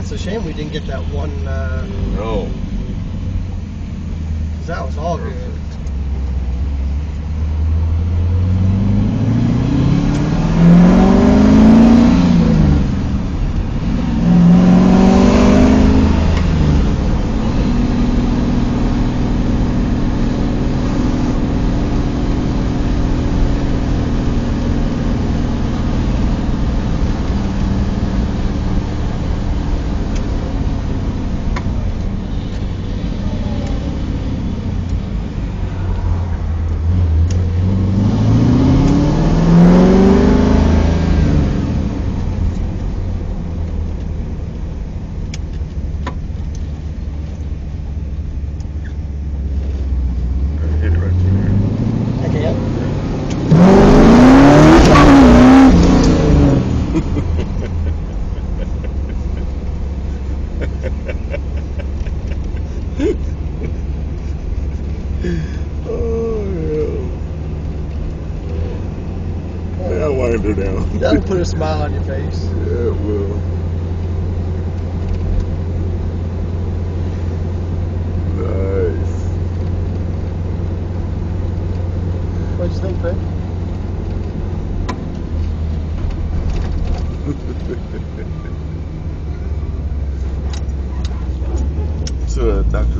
It's a shame we didn't get that one. No. That was all good. That'll put a smile on your face. Yeah, it will. Nice. What'd you think, babe? So, Dr.